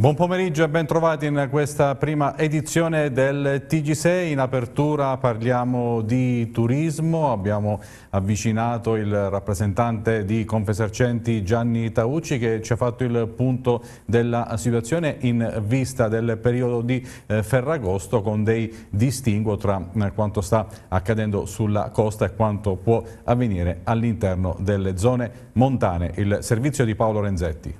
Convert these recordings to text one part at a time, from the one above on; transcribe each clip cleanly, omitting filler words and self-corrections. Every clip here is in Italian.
Buon pomeriggio e ben trovati in questa prima edizione del TG6. In apertura parliamo di turismo, abbiamo avvicinato il rappresentante di Confesercenti Gianni Taucci che ci ha fatto il punto della situazione in vista del periodo di Ferragosto con dei distinguo tra quanto sta accadendo sulla costa e quanto può avvenire all'interno delle zone montane. Il servizio di Paolo Renzetti.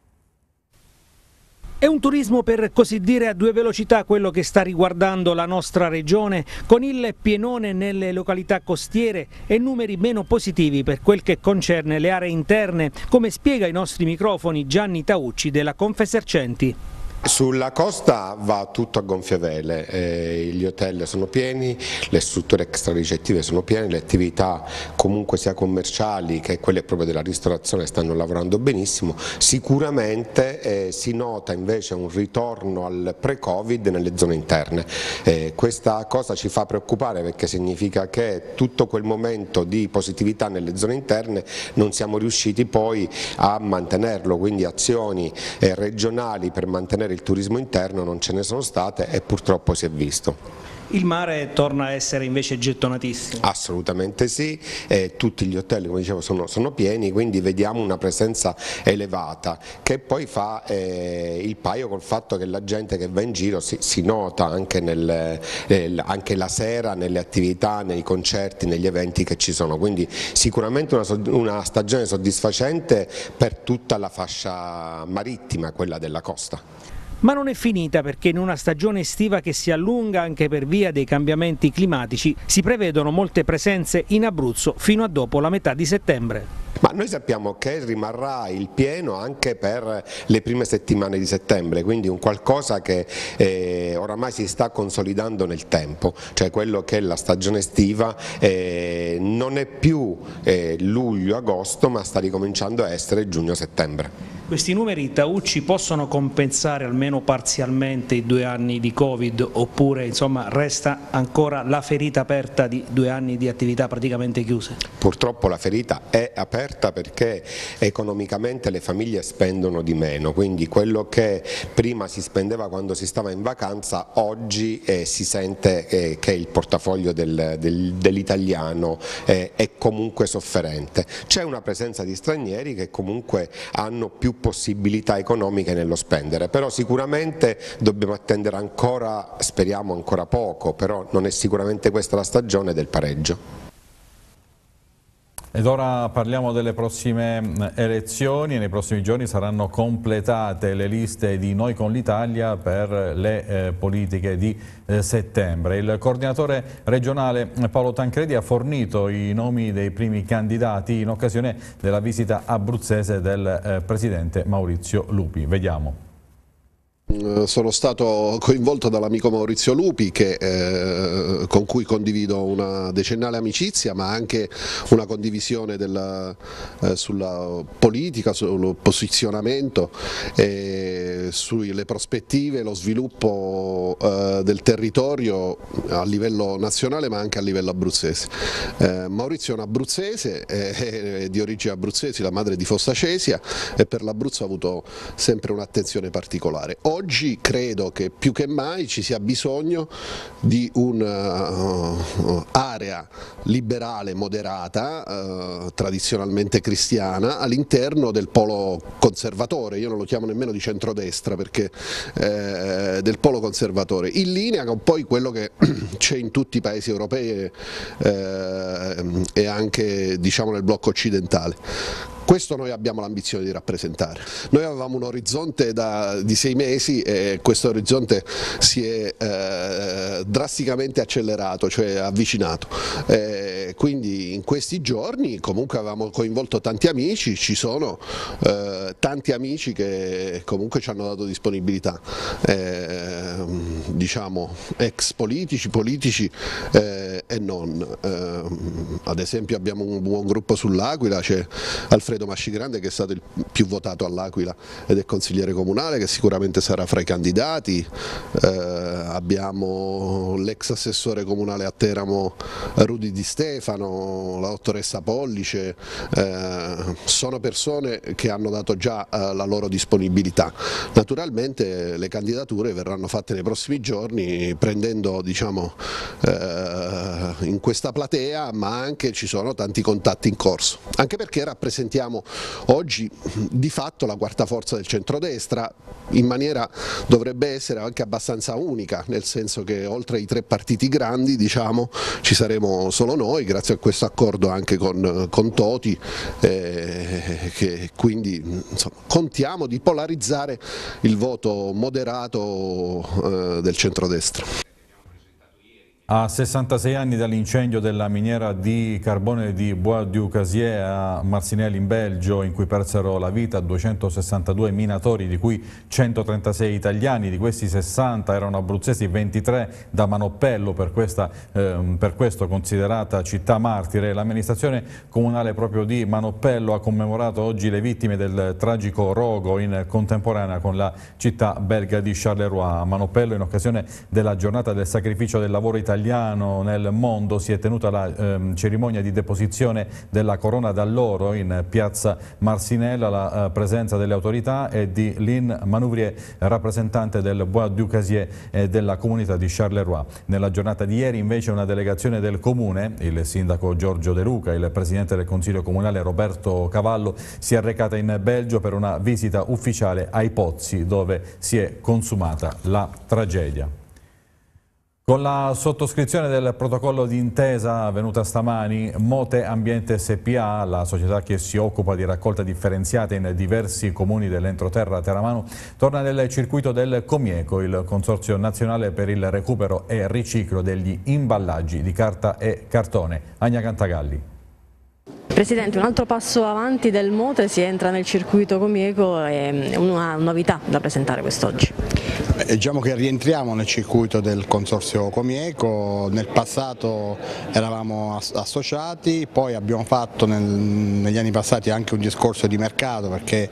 È un turismo per così dire a due velocità quello che sta riguardando la nostra regione, con il pienone nelle località costiere e numeri meno positivi per quel che concerne le aree interne, come spiega ai nostri microfoni Gianni Taucci della Confesercenti. Sulla costa va tutto a gonfie vele, gli hotel sono pieni, le strutture extraricettive sono piene, le attività comunque sia commerciali che quelle proprio della ristorazione stanno lavorando benissimo. Sicuramente si nota invece un ritorno al pre-Covid nelle zone interne. Questa cosa ci fa preoccupare perché significa che tutto quel momento di positività nelle zone interne non siamo riusciti poi a mantenerlo, quindi azioni regionali per mantenere il turismo interno non ce ne sono state e purtroppo si è visto. Il mare torna a essere invece gettonatissimo? Assolutamente sì, tutti gli hotel come dicevo sono pieni, quindi vediamo una presenza elevata che poi fa il paio col fatto che la gente che va in giro si nota anche, anche la sera nelle attività, nei concerti, negli eventi che ci sono, quindi sicuramente una stagione soddisfacente per tutta la fascia marittima, quella della costa. Ma non è finita perché in una stagione estiva che si allunga anche per via dei cambiamenti climatici si prevedono molte presenze in Abruzzo fino a dopo la metà di settembre. Ma noi sappiamo che rimarrà il pieno anche per le prime settimane di settembre, quindi un qualcosa che oramai si sta consolidando nel tempo, cioè quello che è la stagione estiva non è più luglio-agosto ma sta ricominciando a essere giugno-settembre. Questi numeri, Taucci, possono compensare almeno parzialmente i 2 anni di Covid oppure insomma resta ancora la ferita aperta di 2 anni di attività praticamente chiuse? Purtroppo la ferita è aperta perché economicamente le famiglie spendono di meno, quindi quello che prima si spendeva quando si stava in vacanza oggi si sente che il portafoglio dell'italiano è comunque sofferente. C'è una presenza di stranieri che comunque hanno più possibilità economiche nello spendere, però sicuramente dobbiamo attendere ancora, speriamo ancora poco, però non è sicuramente questa la stagione del pareggio. Ed ora parliamo delle prossime elezioni. Nei prossimi giorni saranno completate le liste di Noi con l'Italia per le politiche di settembre. Il coordinatore regionale Paolo Tancredi ha fornito i nomi dei primi candidati in occasione della visita abruzzese del presidente Maurizio Lupi. Vediamo. Sono stato coinvolto dall'amico Maurizio Lupi con cui condivido una decennale amicizia ma anche una condivisione sulla politica, sul posizionamento, sulle prospettive, lo sviluppo del territorio a livello nazionale ma anche a livello abruzzese. Maurizio è un abruzzese, è di origini abruzzesi, la madre è di Fossa Cesia e per l'Abruzzo ha avuto sempre un'attenzione particolare. Oggi credo che più che mai ci sia bisogno di un'area liberale moderata, tradizionalmente cristiana, all'interno del polo conservatore, io non lo chiamo nemmeno di centrodestra perché del polo conservatore, in linea con poi quello che c'è in tutti i paesi europei e anche diciamo nel blocco occidentale. Questo noi abbiamo l'ambizione di rappresentare. Noi avevamo un orizzonte di 6 mesi e questo orizzonte si è drasticamente accelerato, cioè avvicinato. Quindi in questi giorni comunque avevamo coinvolto tanti amici, ci sono tanti amici che comunque ci hanno dato disponibilità, diciamo ex politici e non. Ad esempio abbiamo un buon gruppo sull'Aquila, c'è Alfredo Mascigrande che è stato il più votato all'Aquila ed è consigliere comunale, che sicuramente sarà fra i candidati. Abbiamo l'ex assessore comunale a Teramo Rudy Di Stefano, Stefano, la dottoressa Pollice, sono persone che hanno dato già la loro disponibilità. Naturalmente le candidature verranno fatte nei prossimi giorni, prendendo, diciamo, in questa platea, ma anche ci sono tanti contatti in corso, anche perché rappresentiamo oggi di fatto la quarta forza del centrodestra, in maniera dovrebbe essere anche abbastanza unica, nel senso che oltre ai tre partiti grandi, diciamo, ci saremo solo noi, grazie a questo accordo anche con Toti, che quindi insomma, contiamo di polarizzare il voto moderato del centrodestra. A 66 anni dall'incendio della miniera di carbone di Bois du Casier a Marcinelle in Belgio, in cui persero la vita 262 minatori, di cui 136 italiani, di questi 60 erano abruzzesi, 23 da Manoppello, per questo considerata città martire. L'amministrazione comunale proprio di Manoppello ha commemorato oggi le vittime del tragico rogo in contemporanea con la città belga di Charleroi. A Manoppello, in occasione della giornata del sacrificio del lavoro italiano nel mondo, si è tenuta la cerimonia di deposizione della corona d'alloro in piazza Marcinelle, alla presenza delle autorità e di Lynn Manouvrier, rappresentante del Bois du Casier e della comunità di Charleroi. Nella giornata di ieri invece una delegazione del comune, il sindaco Giorgio De Luca, il presidente del consiglio comunale Roberto Cavallo, si è recata in Belgio per una visita ufficiale ai pozzi dove si è consumata la tragedia. Con la sottoscrizione del protocollo d'intesa avvenuta stamani, Mote Ambiente SPA, la società che si occupa di raccolta differenziata in diversi comuni dell'entroterra teramano, torna nel circuito del Comieco, il Consorzio Nazionale per il Recupero e Riciclo degli Imballaggi di carta e cartone. Agna Cantagalli. Presidente, un altro passo avanti del Mote, si entra nel circuito Comieco e una novità da presentare quest'oggi. Diciamo che rientriamo nel circuito del Consorzio Comieco. Nel passato eravamo associati, poi abbiamo fatto negli anni passati anche un discorso di mercato, perché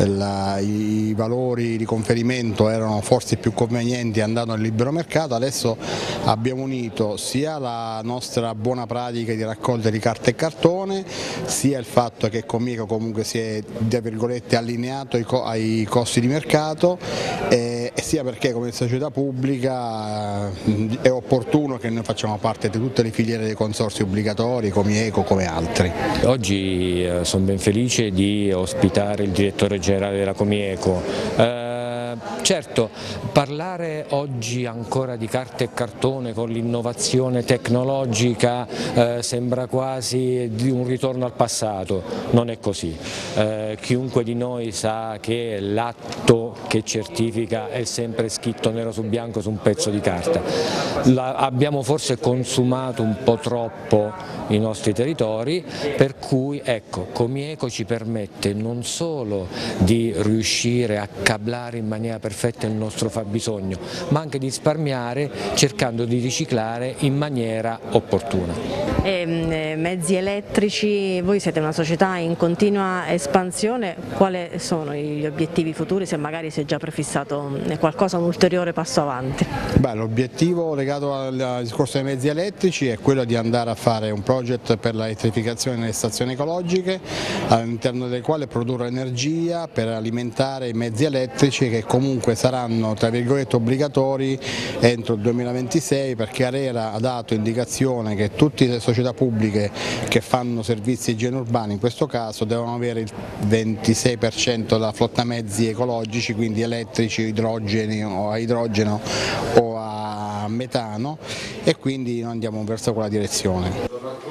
i valori di conferimento erano forse più convenienti andando nel libero mercato. Adesso abbiamo unito sia la nostra buona pratica di raccolta di carta e cartone, sia il fatto che Comieco comunque si è, tra virgolette, allineato ai costi di mercato, e sia perché come società pubblica è opportuno che noi facciamo parte di tutte le filiere dei consorzi obbligatori, Comieco come altri. Oggi sono ben felice di ospitare il direttore generale della Comieco. Certo, parlare oggi ancora di carta e cartone con l'innovazione tecnologica sembra quasi di un ritorno al passato, non è così. Chiunque di noi sa che l'atto che certifica è sempre scritto nero su bianco su un pezzo di carta. Abbiamo forse consumato un po' troppo i nostri territori, per cui ecco, Comieco ci permette non solo di riuscire a cablare in maniera perfetta il nostro fabbisogno, ma anche di risparmiare cercando di riciclare in maniera opportuna. Mezzi elettrici, voi siete una società in continua espansione, quali sono gli obiettivi futuri, se magari si è già prefissato qualcosa, un ulteriore passo avanti? L'obiettivo legato al discorso dei mezzi elettrici è quello di andare a fare un project per la elettrificazione delle stazioni ecologiche, all'interno del quale produrre energia per alimentare i mezzi elettrici, che comunque saranno, tra virgolette, obbligatori entro il 2026, perché ARERA ha dato indicazione che tutte le società pubbliche che fanno servizi di igiene urbana in questo caso devono avere il 26% della flotta mezzi ecologici, quindi elettrici, idrogeni o a idrogeno o a metano, e quindi noi andiamo verso quella direzione.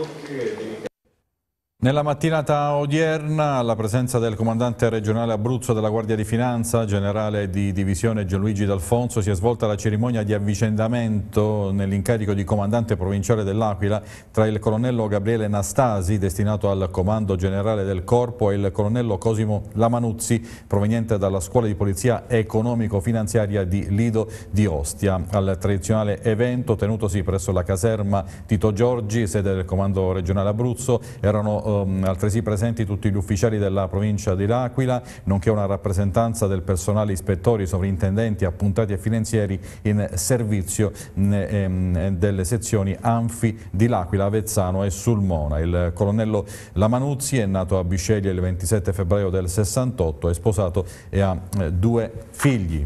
Nella mattinata odierna, alla presenza del comandante regionale Abruzzo della Guardia di Finanza, generale di divisione Gianluigi D'Alfonso, si è svolta la cerimonia di avvicendamento nell'incarico di comandante provinciale dell'Aquila tra il colonnello Gabriele Nastasi, destinato al comando generale del corpo, e il colonnello Cosimo Lamanuzzi, proveniente dalla scuola di polizia economico-finanziaria di Lido di Ostia. Al tradizionale evento, tenutosi presso la caserma Tito Giorgi, sede del comando regionale Abruzzo, erano Saranno altresì presenti tutti gli ufficiali della provincia di L'Aquila, nonché una rappresentanza del personale ispettori, sovrintendenti, appuntati e finanzieri in servizio delle sezioni Anfi di L'Aquila, Avezzano e Sulmona. Il colonnello Lamanuzzi è nato a Bisceglie il 27 febbraio del 68, è sposato e ha 2 figli.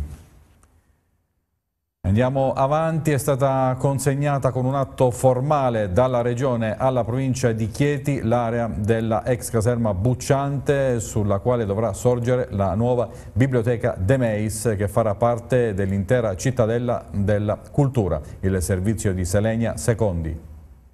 Andiamo avanti, è stata consegnata con un atto formale dalla Regione alla provincia di Chieti l'area della ex caserma Bucciante, sulla quale dovrà sorgere la nuova biblioteca De Meis, che farà parte dell'intera cittadella della cultura. Il servizio di Selenia Secondi.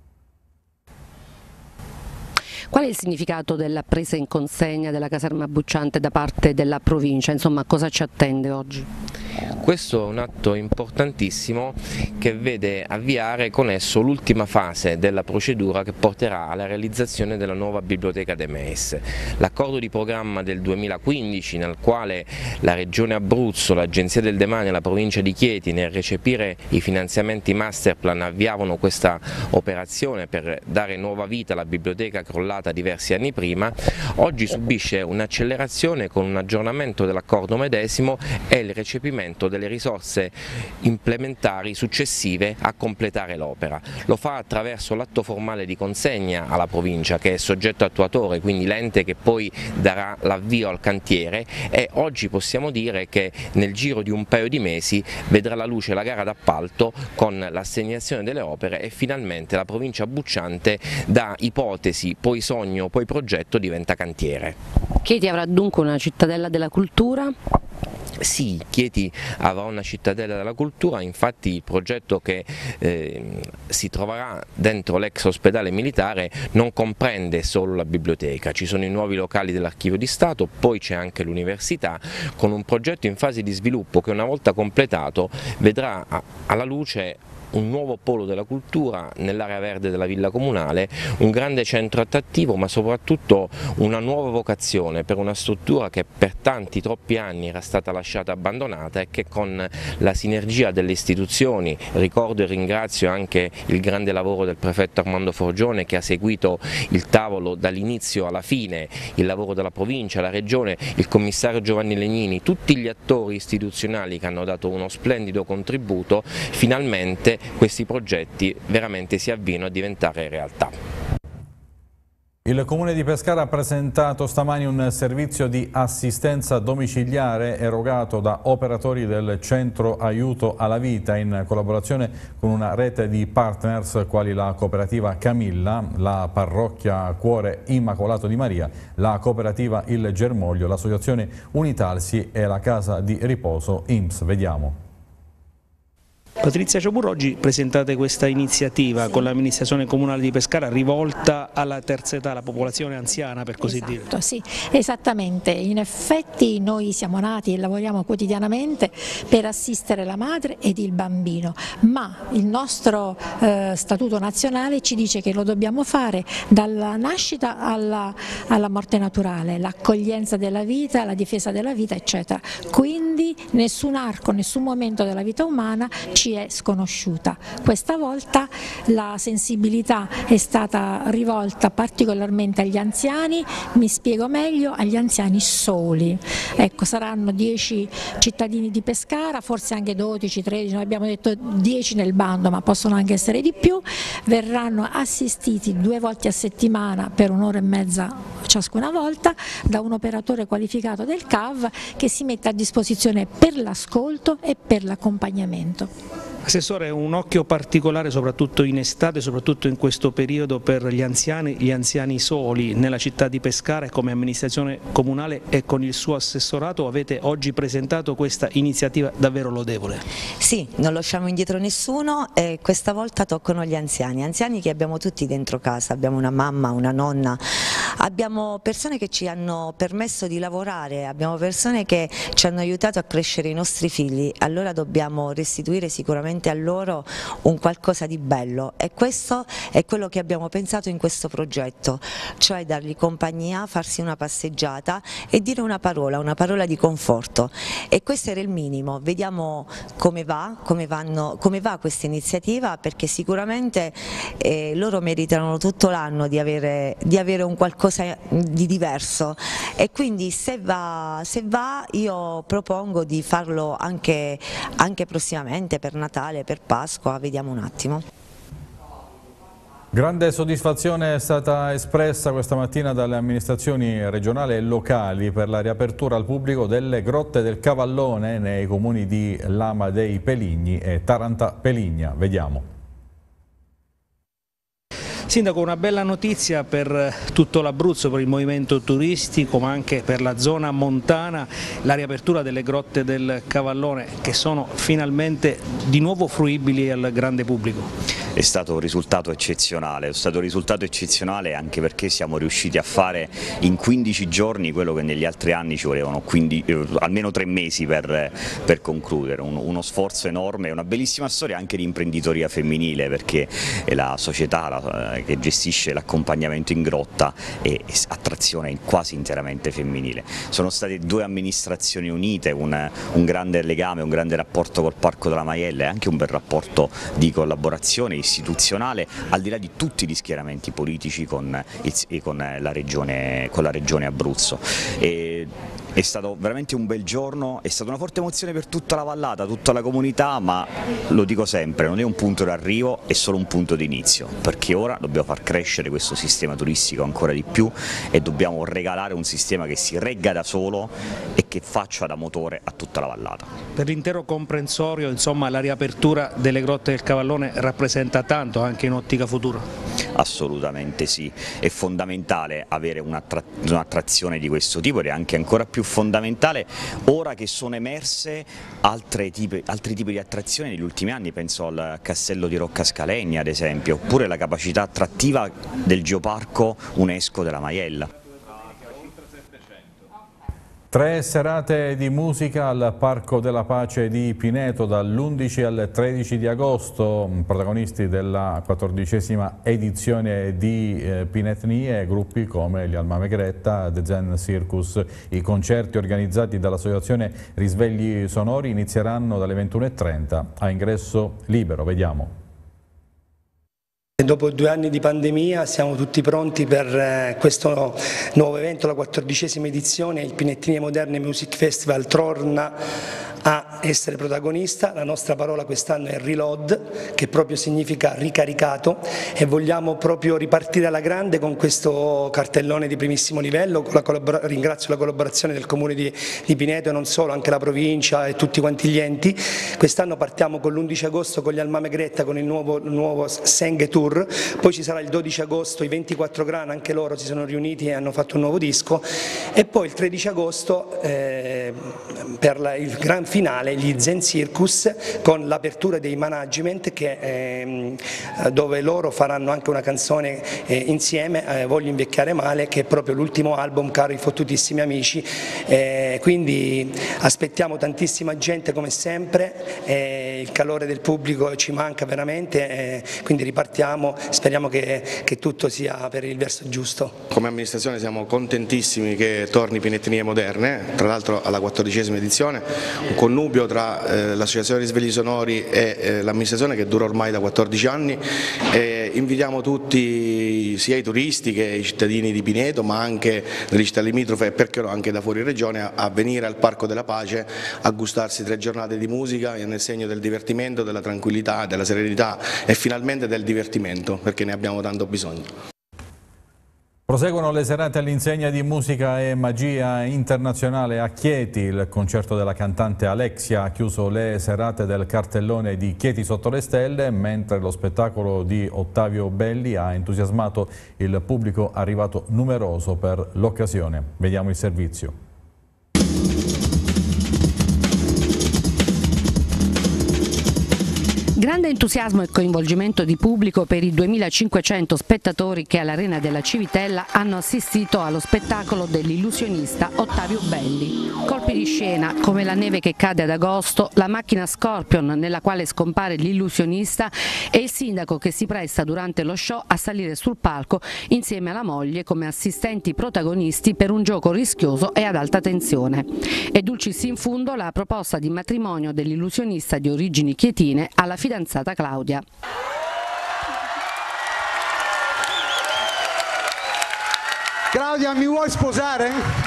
Qual è il significato della presa in consegna della caserma Bucciante da parte della provincia? Insomma, cosa ci attende oggi? Questo è un atto importantissimo che vede avviare con esso l'ultima fase della procedura che porterà alla realizzazione della nuova biblioteca De Meis. L'accordo di programma del 2015, nel quale la Regione Abruzzo, l'Agenzia del Demanio e la provincia di Chieti, nel recepire i finanziamenti masterplan, avviavano questa operazione per dare nuova vita alla biblioteca crollata diversi anni prima, oggi subisce un'accelerazione con un aggiornamento dell'accordo medesimo e il recepimento delle risorse implementari successive a completare l'opera. Lo fa attraverso l'atto formale di consegna alla provincia, che è soggetto attuatore, quindi l'ente che poi darà l'avvio al cantiere, e oggi possiamo dire che nel giro di un paio di mesi vedrà la luce la gara d'appalto con l'assegnazione delle opere e finalmente la provincia Bucciante, da ipotesi, poi sogno, poi progetto, diventa cantiere. Chieti avrà dunque una cittadella della cultura? Sì, Chieti avrà una cittadella della cultura, infatti il progetto che si troverà dentro l'ex ospedale militare non comprende solo la biblioteca, ci sono i nuovi locali dell'Archivio di Stato, poi c'è anche l'università, con un progetto in fase di sviluppo che una volta completato vedrà alla luce un nuovo polo della cultura nell'area verde della villa comunale, un grande centro attrattivo, ma soprattutto una nuova vocazione per una struttura che per tanti, troppi anni era stata lasciata abbandonata e che con la sinergia delle istituzioni, ricordo e ringrazio anche il grande lavoro del prefetto Armando Forgione, che ha seguito il tavolo dall'inizio alla fine, il lavoro della provincia, la regione, il commissario Giovanni Legnini, tutti gli attori istituzionali che hanno dato uno splendido contributo, finalmente questi progetti veramente si avviano a diventare realtà. Il Comune di Pescara ha presentato stamani un servizio di assistenza domiciliare erogato da operatori del Centro Aiuto alla Vita in collaborazione con una rete di partners quali la cooperativa Camilla, la parrocchia Cuore Immacolato di Maria, la cooperativa Il Germoglio, l'associazione Unitalsi e la casa di riposo INPS. Vediamo. Patrizia Ciobur, oggi presentate questa iniziativa con l'amministrazione comunale di Pescara rivolta alla terza età, alla popolazione anziana, per così dire. Sì, esattamente, in effetti noi siamo nati e lavoriamo quotidianamente per assistere la madre ed il bambino, ma il nostro statuto nazionale ci dice che lo dobbiamo fare dalla nascita alla morte naturale, l'accoglienza della vita, la difesa della vita, eccetera. Quindi nessun arco, nessun momento della vita umana ci è sconosciuta. Questa volta la sensibilità è stata rivolta particolarmente agli anziani, mi spiego meglio, agli anziani soli. Ecco, saranno 10 cittadini di Pescara, forse anche 12, 13, noi abbiamo detto 10 nel bando, ma possono anche essere di più, verranno assistiti 2 volte a settimana per un'ora e mezza ciascuna volta da un operatore qualificato del CAV che si mette a disposizione per l'ascolto e per l'accompagnamento. Assessore, un occhio particolare soprattutto in estate, soprattutto in questo periodo per gli anziani soli nella città di Pescara, e come amministrazione comunale e con il suo assessorato avete oggi presentato questa iniziativa davvero lodevole. Sì, non lasciamo indietro nessuno e questa volta toccano gli anziani che abbiamo tutti dentro casa, abbiamo una mamma, una nonna, abbiamo persone che ci hanno permesso di lavorare, abbiamo persone che ci hanno aiutato a crescere i nostri figli, allora dobbiamo restituire sicuramente a loro un qualcosa di bello e questo è quello che abbiamo pensato in questo progetto, cioè dargli compagnia, farsi una passeggiata e dire una parola di conforto, e questo era il minimo. Vediamo come va questa iniziativa, perché sicuramente loro meritano tutto l'anno di avere un qualcosa qualcosa di diverso, e quindi se va io propongo di farlo anche prossimamente per Natale, per Pasqua, vediamo un attimo. Grande soddisfazione è stata espressa questa mattina dalle amministrazioni regionali e locali per la riapertura al pubblico delle Grotte del Cavallone nei comuni di Lama dei Peligni e Taranta Peligna. Vediamo. Sindaco, una bella notizia per tutto l'Abruzzo, per il movimento turistico ma anche per la zona montana, la riapertura delle Grotte del Cavallone che sono finalmente di nuovo fruibili al grande pubblico. È stato un risultato eccezionale, anche perché siamo riusciti a fare in 15 giorni quello che negli altri anni ci volevano almeno 3 mesi per concludere, uno sforzo enorme, una bellissima storia anche di imprenditoria femminile, perché la società che gestisce l'accompagnamento in grotta è attrazione quasi interamente femminile. Sono state 2 amministrazioni unite, un grande legame, un grande rapporto col Parco della Maiella e anche un bel rapporto di collaborazione istituzionale, al di là di tutti gli schieramenti politici con la regione Abruzzo. È stato veramente un bel giorno, è stata una forte emozione per tutta la vallata, tutta la comunità, ma lo dico sempre, non è un punto d'arrivo, è solo un punto d'inizio, perché ora dobbiamo far crescere questo sistema turistico ancora di più e dobbiamo regalare un sistema che si regga da solo e che faccia da motore a tutta la vallata. Per l'intero comprensorio, insomma, la riapertura delle Grotte del Cavallone rappresenta tanto anche in ottica futura? Assolutamente sì, è fondamentale avere un'attrazione di questo tipo ed è anche ancora più fondamentale ora che sono emerse altri tipi di attrazioni negli ultimi anni, penso al Castello di Rocca Scalegna ad esempio, oppure la capacità attrattiva del Geoparco UNESCO della Maiella. 3 serate di musica al Parco della Pace di Pineto dall'11 al 13 di agosto, protagonisti della 14ª edizione di Pinetnie, gruppi come gli Alma Megretta, The Zen Circus. I concerti organizzati dall'associazione Risvegli Sonori inizieranno dalle 21:30 a ingresso libero. Vediamo. Dopo 2 anni di pandemia siamo tutti pronti per questo nuovo evento, la 14ª edizione. Il Pinetnie Moderne Music Festival torna a essere protagonista. La nostra parola quest'anno è reload, che proprio significa ricaricato, e vogliamo proprio ripartire alla grande con questo cartellone di primissimo livello. Ringrazio la collaborazione del Comune di Pineto e non solo, anche la provincia e tutti quanti gli enti. Quest'anno partiamo con l'11 agosto con gli Alma Megretta con il nuovo Senghe Tour, poi ci sarà il 12 agosto i 24 Gran, anche loro si sono riuniti e hanno fatto un nuovo disco, e poi il 13 agosto per il gran finale gli Zen Circus con l'apertura dei management dove loro faranno anche una canzone insieme, Voglio invecchiare male, che è proprio l'ultimo album, Caro i fottutissimi amici, quindi aspettiamo tantissima gente come sempre, il calore del pubblico ci manca veramente, quindi ripartiamo, speriamo che tutto sia per il verso giusto. Come amministrazione siamo contentissimi che torni Pinetnie Moderne, tra l'altro alla 14ª edizione, un connubio tra l'associazione Risvegli Sonori e l'amministrazione che dura ormai da 14 anni. Invitiamo tutti, sia i turisti che i cittadini di Pineto, ma anche delle città limitrofe e perché no anche da fuori regione, a venire al Parco della Pace a gustarsi 3 giornate di musica nel segno del divertimento, della tranquillità, della serenità e finalmente del divertimento, perché ne abbiamo tanto bisogno. Proseguono le serate all'insegna di musica e magia internazionale a Chieti. Il concerto della cantante Alexia ha chiuso le serate del cartellone di Chieti sotto le stelle, mentre lo spettacolo di Ottavio Belli ha entusiasmato il pubblico arrivato numeroso per l'occasione. Vediamo il servizio. Grande entusiasmo e coinvolgimento di pubblico per i 2500 spettatori che all'Arena della Civitella hanno assistito allo spettacolo dell'illusionista Ottavio Belli. Colpi di scena come la neve che cade ad agosto, la macchina Scorpion nella quale scompare l'illusionista e il sindaco che si presta durante lo show a salire sul palco insieme alla moglie come assistenti protagonisti per un gioco rischioso e ad alta tensione. E dulcis in fundo la proposta di matrimonio dell'illusionista di origini chietine alla fidanzata Claudia, mi vuoi sposare?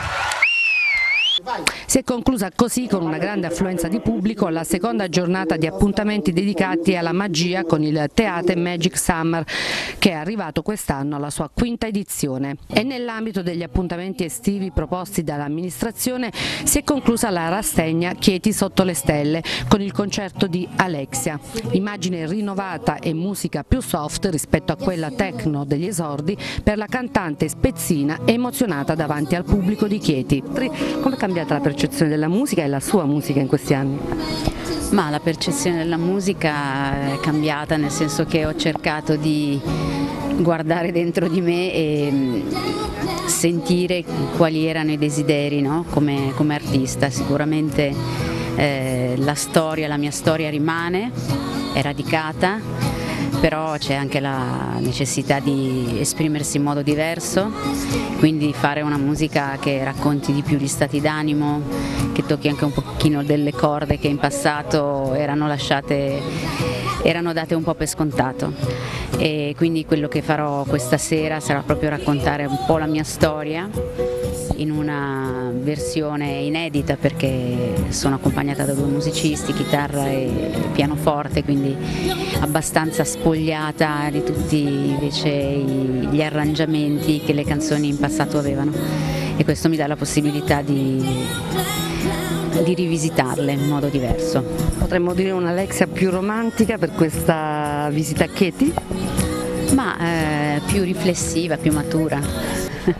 Si è conclusa così, con una grande affluenza di pubblico, la seconda giornata di appuntamenti dedicati alla magia con il Theater Magic Summer, che è arrivato quest'anno alla sua quinta edizione. E nell'ambito degli appuntamenti estivi proposti dall'amministrazione si è conclusa la rassegna Chieti sotto le stelle con il concerto di Alexia, immagine rinnovata e musica più soft rispetto a quella techno degli esordi per la cantante spezzina emozionata davanti al pubblico di Chieti. Come è cambiata la percezione della musica e la sua musica in questi anni? Ma la percezione della musica è cambiata, nel senso che ho cercato di guardare dentro di me e sentire quali erano i desideri, no? come artista. Sicuramente la mia storia rimane, è radicata, però c'è anche la necessità di esprimersi in modo diverso, quindi fare una musica che racconti di più gli stati d'animo, che tocchi anche un pochino delle corde che in passato erano date un po' per scontato. E quindi quello che farò questa sera sarà proprio raccontare un po' la mia storia in una versione inedita, perché sono accompagnata da 2 musicisti, chitarra e pianoforte, quindi abbastanza spogliata di tutti invece gli arrangiamenti che le canzoni in passato avevano, e questo mi dà la possibilità di rivisitarle in modo diverso. Potremmo dire un'Alexia più romantica per questa visita a Chieti? Ma più riflessiva, più matura.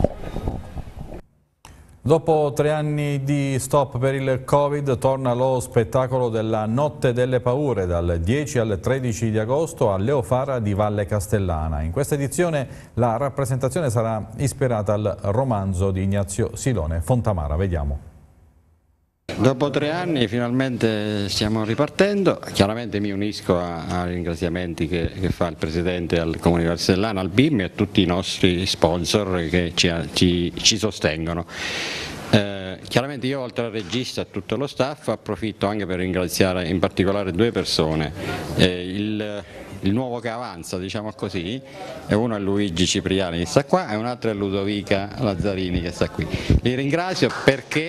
Dopo 3 anni di stop per il Covid torna lo spettacolo della Notte delle Paure dal 10 al 13 di agosto a Leo Fara di Valle Castellana. In questa edizione la rappresentazione sarà ispirata al romanzo di Ignazio Silone, Fontamara. Vediamo. Dopo 3 anni finalmente stiamo ripartendo, chiaramente mi unisco ai ringraziamenti che fa il Presidente al Comune di Castellana, al BIM e a tutti i nostri sponsor che ci sostengono. Chiaramente io, oltre al regista e a tutto lo staff, approfitto anche per ringraziare in particolare 2 persone. Il nuovo che avanza, diciamo così, e uno è Luigi Cipriani che sta qua e un altro è Ludovica Lazzarini che sta qui. Li ringrazio perché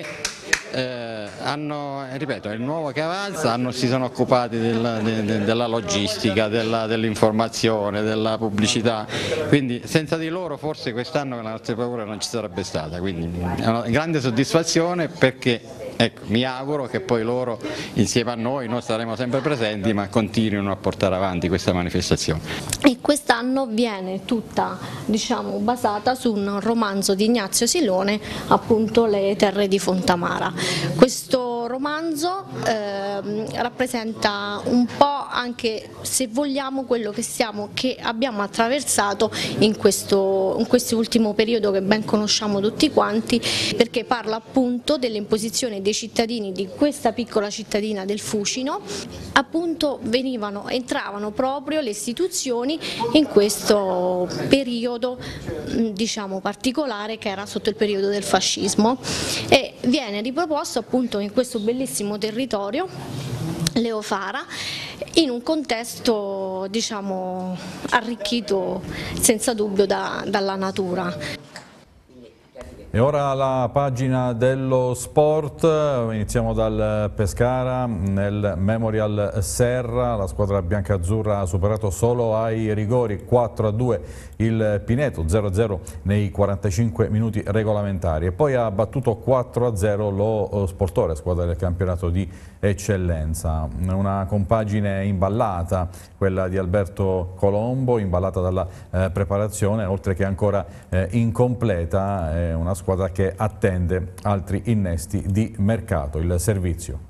ripeto, è il nuovo che avanza, si sono occupati della logistica, dell'informazione, della pubblicità, quindi senza di loro forse quest'anno la nostra paura non ci sarebbe stata, quindi è una grande soddisfazione, perché ecco, mi auguro che poi loro insieme a noi saremo sempre presenti, ma continuino a portare avanti questa manifestazione. E quest'anno viene tutta, diciamo, basata su un romanzo di Ignazio Silone, appunto Le terre di Fontamara. Questo romanzo rappresenta un po' anche, se vogliamo, quello che abbiamo attraversato in questo ultimo periodo che ben conosciamo tutti quanti, perché parla appunto dell'imposizione dei cittadini di questa piccola cittadina del Fucino. Appunto entravano proprio le istituzioni in questo periodo, diciamo, particolare, che era sotto il periodo del fascismo, e viene riproposto appunto in questo bellissimo territorio Leo Fara, in un contesto, diciamo, arricchito senza dubbio dalla natura. E ora la pagina dello sport, iniziamo dal Pescara. Nel Memorial Serra la squadra biancazzurra ha superato solo ai rigori 4-2 il Pineto, 0-0 nei 45 minuti regolamentari, e poi ha battuto 4-0 lo Sportore, squadra del campionato di eccellenza. Una compagine imballata, quella di Alberto Colombo, imballata dalla preparazione, oltre che ancora incompleta, una squadra che attende altri innesti di mercato. Il servizio.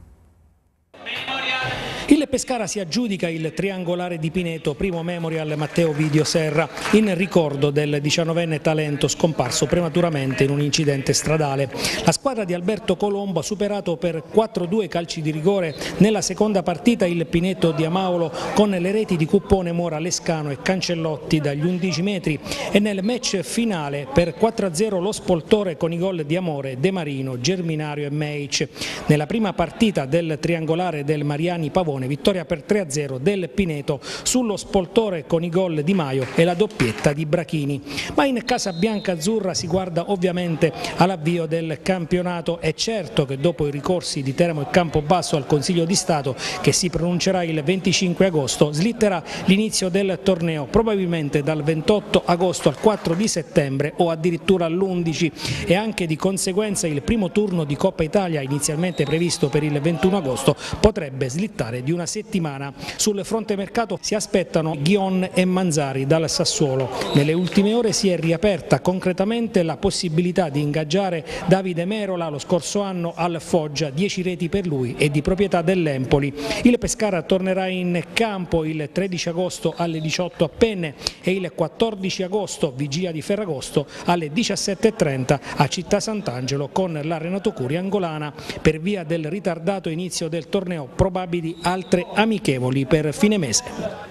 Il Pescara si aggiudica il triangolare di Pineto, primo Memorial Matteo Ovidio Serra, in ricordo del 19enne talento scomparso prematuramente in un incidente stradale. La squadra di Alberto Colombo ha superato per 4-2 calci di rigore nella seconda partita il Pineto di Amaolo, con le reti di Cuppone, Mora, Lescano e Cancellotti dagli 11 metri, e nel match finale per 4-0 lo Sportore con i gol di Amore, De Marino, Germinario e Meic. Nella prima partita del triangolare del Mariani Pavone Pallone, vittoria per 3-0 del Pineto sullo Spoltore con i gol di Maio e la doppietta di Brachini. Ma in casa bianca-azzurra si guarda ovviamente all'avvio del campionato. È certo che dopo i ricorsi di Teramo e Campobasso al Consiglio di Stato, che si pronuncerà il 25 agosto, slitterà l'inizio del torneo probabilmente dal 28 agosto al 4 di settembre o addirittura all'11, e anche di conseguenza il primo turno di Coppa Italia, inizialmente previsto per il 21 agosto, potrebbe slittare di una settimana. Sul fronte mercato si aspettano Ghion e Manzari dal Sassuolo. Nelle ultime ore si è riaperta concretamente la possibilità di ingaggiare Davide Merola, lo scorso anno al Foggia, 10 reti per lui e di proprietà dell'Empoli. Il Pescara tornerà in campo il 13 agosto alle 18 a Penne e il 14 agosto, vigilia di Ferragosto, alle 17:30 a Città Sant'Angelo con la Renato Curi angolana. Per via del ritardato inizio del torneo, probabili altre amichevoli per fine mese.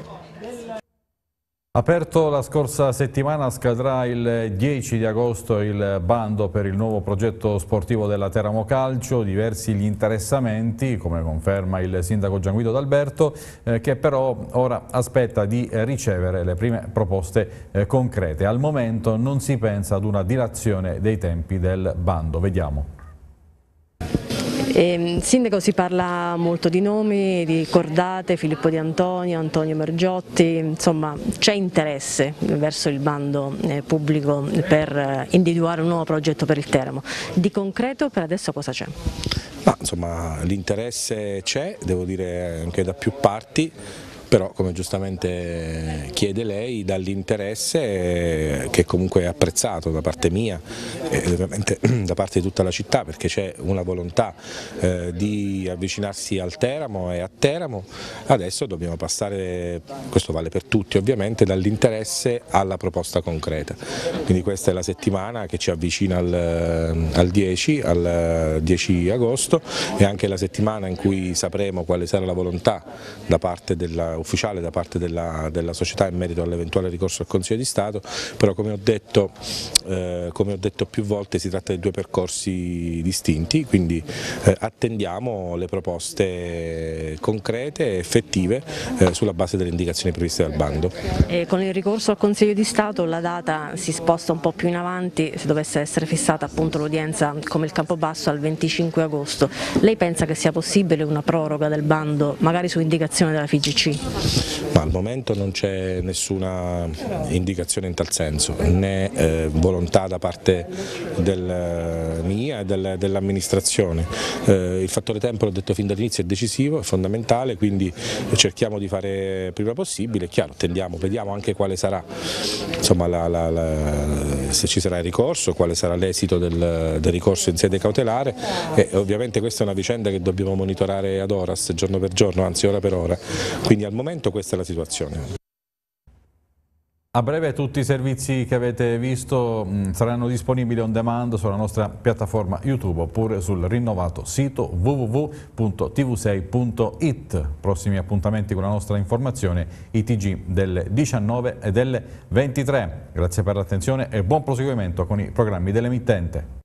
Aperto la scorsa settimana, scadrà il 10 di agosto il bando per il nuovo progetto sportivo della Teramo Calcio. Diversi gli interessamenti, come conferma il sindaco Gianguido D'Alberto, che però ora aspetta di ricevere le prime proposte concrete. Al momento non si pensa ad una dilazione dei tempi del bando. Vediamo. Sindaco, si parla molto di nomi, di cordate, Filippo Di Antonio, Antonio Mergiotti, insomma c'è interesse verso il bando pubblico per individuare un nuovo progetto per il Teramo. Di concreto per adesso cosa c'è? L'interesse c'è, devo dire anche da più parti. Però, come giustamente chiede lei, dall'interesse che comunque è apprezzato da parte mia e ovviamente da parte di tutta la città, perché c'è una volontà di avvicinarsi al Teramo e a Teramo. Adesso dobbiamo passare, questo vale per tutti ovviamente, dall'interesse alla proposta concreta. Quindi questa è la settimana che ci avvicina al 10 agosto, e anche la settimana in cui sapremo quale sarà la volontà ufficiale da parte della società in merito all'eventuale ricorso al Consiglio di Stato. Però, come ho detto più volte, si tratta di due percorsi distinti, quindi attendiamo le proposte concrete e effettive sulla base delle indicazioni previste dal bando. Con il ricorso al Consiglio di Stato la data si sposta un po' più in avanti, se dovesse essere fissata appunto l'udienza come il Campobasso al 25 agosto. Lei pensa che sia possibile una proroga del bando, magari su indicazione della FIGC? Ma al momento non c'è nessuna indicazione in tal senso, né volontà da parte mia e dell'amministrazione. Il fattore tempo, l'ho detto fin dall'inizio, è decisivo, è fondamentale, quindi cerchiamo di fare prima possibile. È chiaro, vediamo anche quale sarà, insomma, se ci sarà il ricorso, quale sarà l'esito del ricorso in sede cautelare, e ovviamente questa è una vicenda che dobbiamo monitorare ad horas, giorno per giorno, anzi ora per ora. Quindi al momento questa è la situazione. A breve tutti i servizi che avete visto saranno disponibili on demand sulla nostra piattaforma YouTube oppure sul rinnovato sito www.tv6.it. Prossimi appuntamenti con la nostra informazione, i TG delle 19 e delle 23. Grazie per l'attenzione e buon proseguimento con i programmi dell'emittente.